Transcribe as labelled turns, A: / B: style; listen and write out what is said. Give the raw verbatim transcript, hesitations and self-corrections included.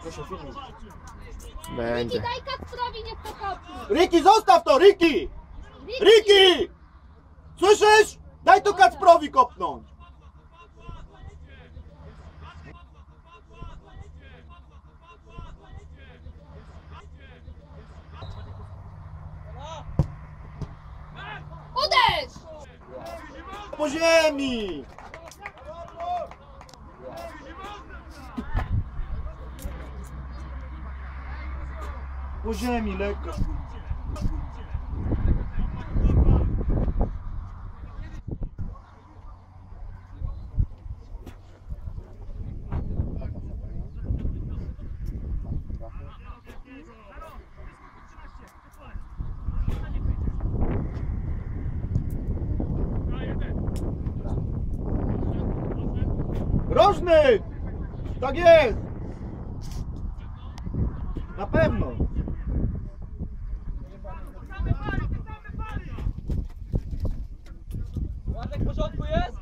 A: Proszę filmić.
B: Będzie.
C: Riki, daj Kacprowi, niech to kopnie.
A: Riki, zostaw to, Riki! Riki! Słyszysz? Daj to Kacprowi kopnąć.
C: Uderz!
A: Po ziemi! Po ziemi, lekko. Rożny! Tak jest! Na pewno!
D: Ładek w porządku jest?